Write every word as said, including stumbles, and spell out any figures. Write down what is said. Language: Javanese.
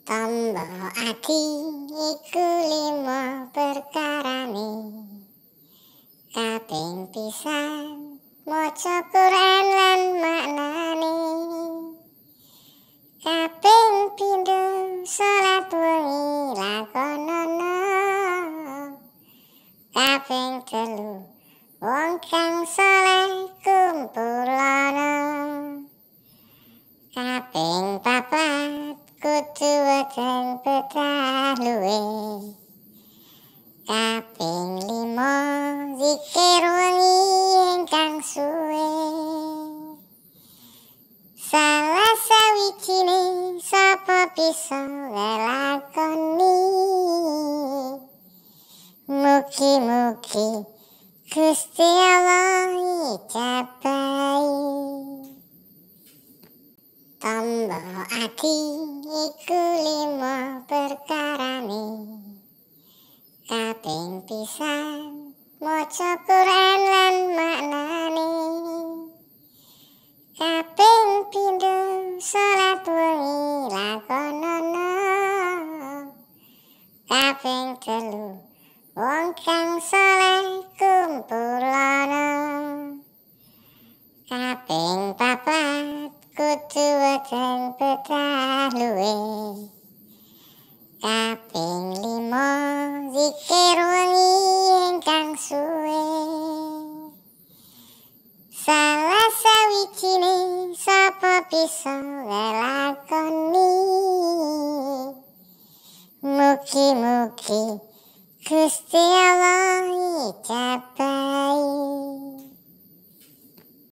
Tombo Ati iku limo perkarane. Kaping pisan maca Quran lan maknane. Kaping pindho salat wengi lakonono. Kaping telu wong kang saleh kumpulono. Kaping papat kudu weteng betah luwe. Kaping limo zikir wengi ingkang suwe. Salah sawijine sapa bisa ngelakoni. Mugi-mugi Gusti Allah ijabahi. Tombo Ati iku limo perkarane. Kaping pisan maca Quran lan maknane. Kaping pindho salat wengi lakonono. Kaping telu wong kang saleh kumpulono. Kaping papat kudu weteng betah luwe. Kaping limo zikir wengi ingkang suwe. Salah